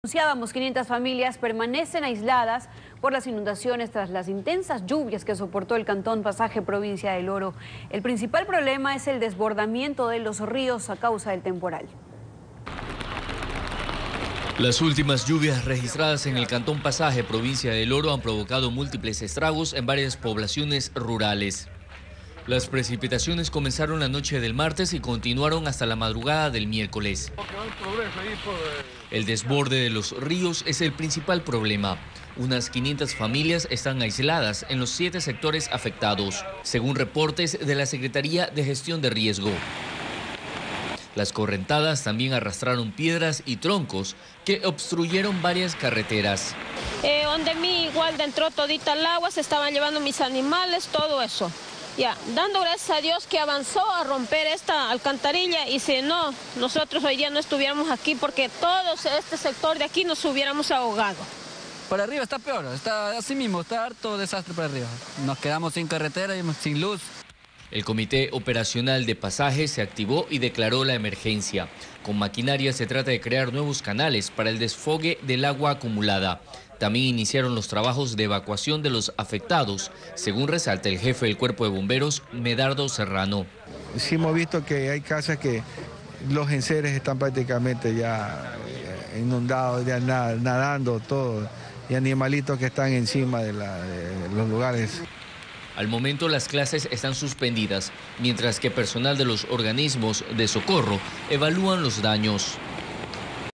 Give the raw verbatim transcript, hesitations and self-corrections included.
Anunciábamos, quinientas familias permanecen aisladas por las inundaciones tras las intensas lluvias que soportó el Cantón Pasaje, provincia del Oro. El principal problema es el desbordamiento de los ríos a causa del temporal. Las últimas lluvias registradas en el Cantón Pasaje, provincia del Oro, han provocado múltiples estragos en varias poblaciones rurales. Las precipitaciones comenzaron la noche del martes y continuaron hasta la madrugada del miércoles. El desborde de los ríos es el principal problema. Unas quinientas familias están aisladas en los siete sectores afectados, según reportes de la Secretaría de Gestión de Riesgo. Las correntadas también arrastraron piedras y troncos que obstruyeron varias carreteras. Eh, donde mí igual entró todita el agua, se estaban llevando mis animales, todo eso. Ya, dando gracias a Dios que avanzó a romper esta alcantarilla, y si no, nosotros hoy día no estuviéramos aquí porque todos este sector de aquí nos hubiéramos ahogado. Para arriba está peor, está así mismo, está harto desastre para arriba. Nos quedamos sin carretera y sin luz. El Comité Operacional de Pasaje se activó y declaró la emergencia. Con maquinaria se trata de crear nuevos canales para el desfogue del agua acumulada. También iniciaron los trabajos de evacuación de los afectados, según resalta el jefe del Cuerpo de Bomberos, Medardo Serrano. Sí hemos visto que hay casas que los enseres están prácticamente ya inundados, ya nadando todo, y animalitos que están encima de, la, de los lugares. Al momento las clases están suspendidas, mientras que personal de los organismos de socorro evalúan los daños.